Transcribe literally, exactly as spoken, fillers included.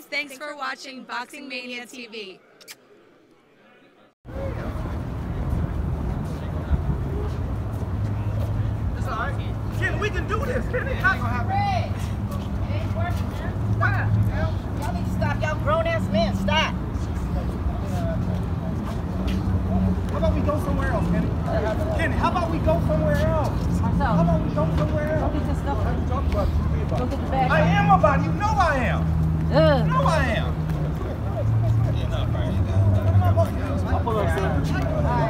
Thanks for watching Boxing Mania T V. It's all right. Kenny, we can do this. Kenny, Red, it ain't working, man. Stop. Y'all need to stop. Y'all grown-ass men. Stop. How about we go somewhere else, Kenny? Kenny, how about we go somewhere else? Marcel, How about we go somewhere else? go get your stuff. How you talk about it? Be about Go it. get the bag. I am about it. You know I am. Ugh. You know I am. I'll pull up, sir.